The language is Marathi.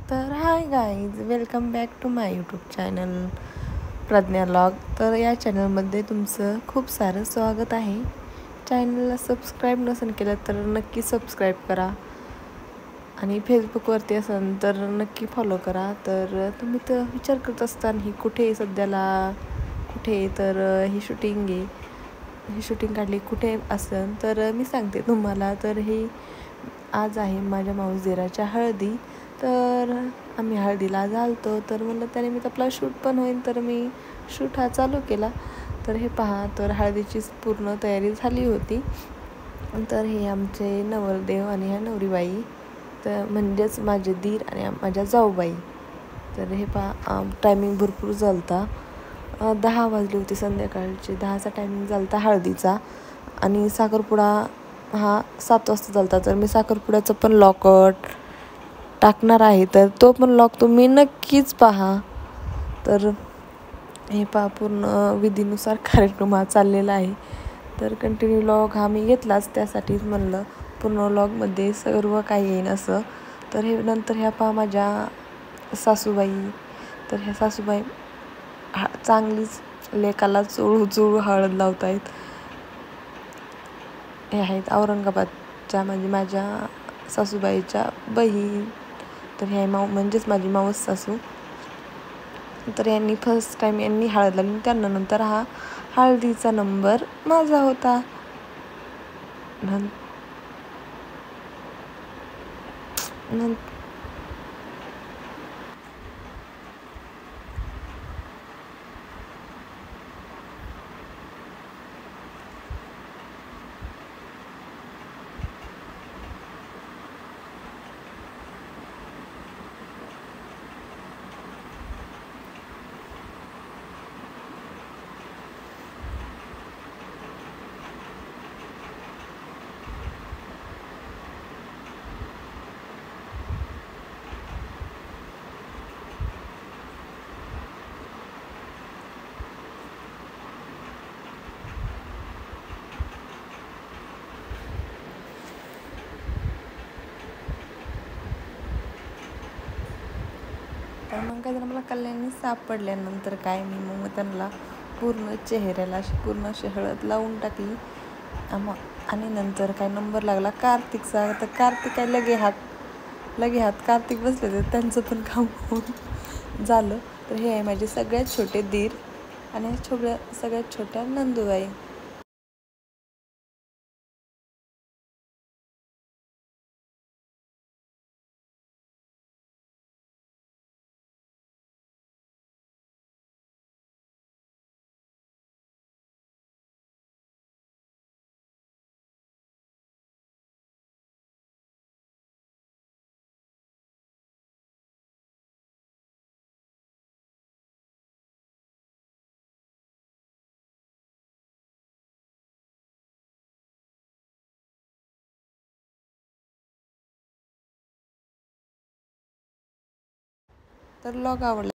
तर hi guys, welcome back to my YouTube channel Pragya log. तर या चॅनलमध्ये तुमचं खूप सारं स्वागत आहे. चॅनलला सबस्क्राईब नसेल केलं तर नक्की सबस्क्राईब करा आणि फेसबुकवरती असेल तर नक्की फॉलो करा. तर तुम्ही तर विचार करत असताना ही कुठे सध्याला कुठे तर ही शूटिंग आहे, ही शूटिंग काढली कुठे असेल तर मी सांगते तुम्हाला. तर ही आज आहे माझ्या मावसदिराच्या हळदी. तर आम्ही हळदीला आज आलतो, तर म्हणलं त्याने मी आपला शूट पण होईल, तर मी शूट हा चालू केला. तर हे पहा, तर हळदीची पूर्ण तयारी झाली होती. तर हे आमचे नवरदेव आणि ह्या नवरीबाई, तर म्हणजेच माझे दीर आणि माझ्या जाऊबाई. तर हे पहा, टायमिंग भरपूर झालता. 10 वाजले होते, संध्याकाळचे 10चा टायमिंग झालता हळदीचा. आणि साखरपुडा हा 7 वाजता झालता. तर मी साखरपुड्याचं पण लॉकट टाकणार आहे, तर तो पण लॉक तुम्ही नक्कीच पहा. तर हे पहा, पूर्ण विधीनुसार कार्यक्रम हा चाललेला आहे. तर कंटिन्यू लॉग हा मी घेतलाच, त्यासाठीच म्हणलं पूर्ण लॉगमध्ये सर्व काही येईन असं. तर हे नंतर ह्या पहा माझ्या सासूबाई. तर ह्या सासूबाई चांगलीच लेकाला चोळू हळद लावत आहेत. हे आहेत औरंगाबादच्या, म्हणजे माझ्या सासूबाईच्या बहीण. तर ह्या म्हणजेच माझी मावस सासू. तर यांनी फर्स्ट टाईम यांनी हळद लावली, त्यानंतर हा हळदीचा नंबर माझा होता. तर मग काय झालं, मला कल्याणी सापडल्यानंतर काय मी मग त्यांना पूर्ण चेहऱ्याला पूर्ण अशी हळद लावून टाकली. आणि नंतर काय नंबर लागला कार्तिकचा. तर कार्तिक काय लगे हात कार्तिक बसले, तर त्यांचं पण काम होऊन झालं. तर हे आहे माझे सगळ्यात छोटे दीर आणि सगळ्यात छोट्या नंदूबाई. तर लॉग आवडला